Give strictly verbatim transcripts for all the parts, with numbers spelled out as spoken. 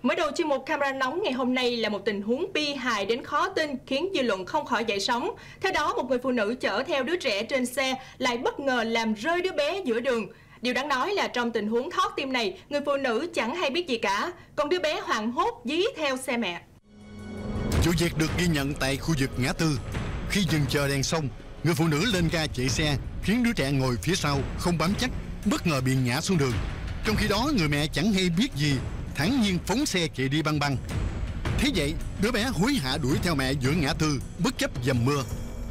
Mở đầu chuyên mục Camera Nóng ngày hôm nay là một tình huống bi hài đến khó tin khiến dư luận không khỏi dậy sóng. Theo đó, một người phụ nữ chở theo đứa trẻ trên xe lại bất ngờ làm rơi đứa bé giữa đường. Điều đáng nói là trong tình huống thót tim này, người phụ nữ chẳng hay biết gì cả, còn đứa bé hoảng hốt dí theo xe mẹ. Vụ việc được ghi nhận tại khu vực ngã tư. Khi dừng chờ đèn xong, người phụ nữ lên ga chạy xe khiến đứa trẻ ngồi phía sau không bám chắc, bất ngờ bị ngã xuống đường. Trong khi đó, người mẹ chẳng hay biết gì, thản nhiên phóng xe chạy đi băng băng. Thế vậy, đứa bé hối hả đuổi theo mẹ giữa ngã tư, bất chấp dầm mưa.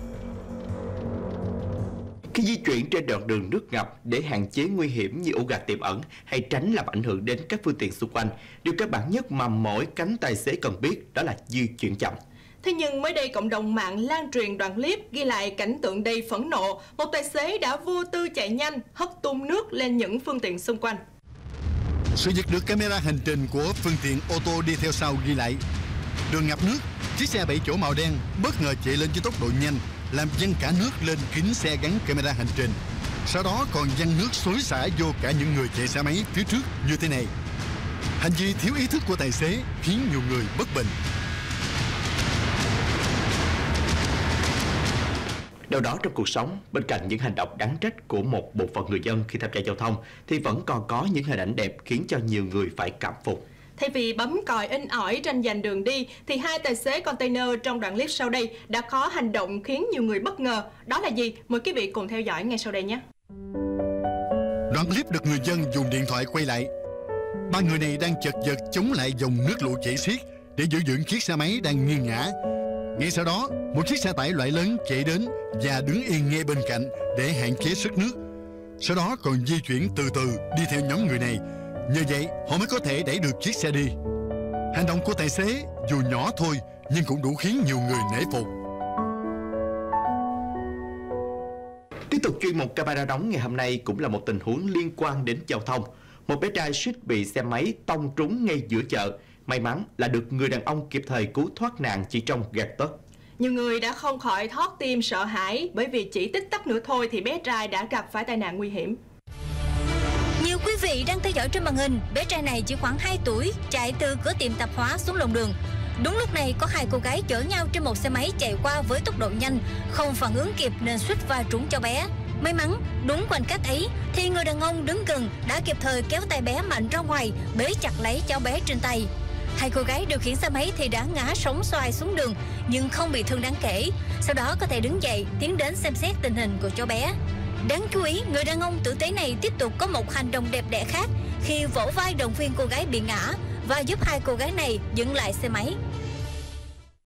Khi di chuyển trên đoạn đường nước ngập, để hạn chế nguy hiểm như ổ gà tiềm ẩn hay tránh làm ảnh hưởng đến các phương tiện xung quanh, điều cơ bản nhất mà mỗi cánh tài xế cần biết đó là di chuyển chậm. Thế nhưng mới đây, cộng đồng mạng lan truyền đoạn clip ghi lại cảnh tượng đầy phẫn nộ. Một tài xế đã vô tư chạy nhanh, hất tung nước lên những phương tiện xung quanh. Sự việc được camera hành trình của phương tiện ô tô đi theo sau ghi lại. Đường ngập nước, chiếc xe bảy chỗ màu đen bất ngờ chạy lên với tốc độ nhanh, làm văng cả nước lên kính xe gắn camera hành trình. Sau đó còn văng nước xối xả vô cả những người chạy xe máy phía trước như thế này. Hành vi thiếu ý thức của tài xế khiến nhiều người bất bình. Đâu đó trong cuộc sống, bên cạnh những hành động đáng trách của một bộ phận người dân khi tham gia giao thông, thì vẫn còn có những hình ảnh đẹp khiến cho nhiều người phải cảm phục. Thay vì bấm còi inh ỏi tranh giành đường đi, thì hai tài xế container trong đoạn clip sau đây đã có hành động khiến nhiều người bất ngờ. Đó là gì? Mời quý vị cùng theo dõi ngay sau đây nhé. Đoạn clip được người dân dùng điện thoại quay lại. Ba người này đang chật vật chống lại dòng nước lũ chảy xiết để giữ vững chiếc xe máy đang nghiêng ngã. Ngay sau đó, một chiếc xe tải loại lớn chạy đến và đứng yên ngay bên cạnh để hạn chế sức nước. Sau đó còn di chuyển từ từ đi theo nhóm người này. Như vậy, họ mới có thể đẩy được chiếc xe đi. Hành động của tài xế dù nhỏ thôi nhưng cũng đủ khiến nhiều người nể phục. Tiếp tục chuyên mục Camera Nóng ngày hôm nay cũng là một tình huống liên quan đến giao thông. Một bé trai suýt bị xe máy tông trúng ngay giữa chợ. May mắn là được người đàn ông kịp thời cứu thoát nạn chỉ trong gạt tấc. Nhiều người đã không khỏi thót tim sợ hãi bởi vì chỉ tích tắc nữa thôi thì bé trai đã gặp phải tai nạn nguy hiểm. Nhiều quý vị đang theo dõi trên màn hình, bé trai này chỉ khoảng hai tuổi, chạy từ cửa tiệm tạp hóa xuống lòng đường. Đúng lúc này có hai cô gái chở nhau trên một xe máy chạy qua với tốc độ nhanh, không phản ứng kịp nên suýt va trúng cho bé. May mắn, đúng khoảnh khắc ấy thì người đàn ông đứng gần đã kịp thời kéo tay bé mạnh ra ngoài, bế chặt lấy cháu bé trên tay. Hai cô gái điều khiển xe máy thì đã ngã sóng xoài xuống đường nhưng không bị thương đáng kể. Sau đó có thể đứng dậy tiến đến xem xét tình hình của cháu bé. Đáng chú ý, người đàn ông tử tế này tiếp tục có một hành động đẹp đẽ khác khi vỗ vai động viên cô gái bị ngã và giúp hai cô gái này dừng lại xe máy.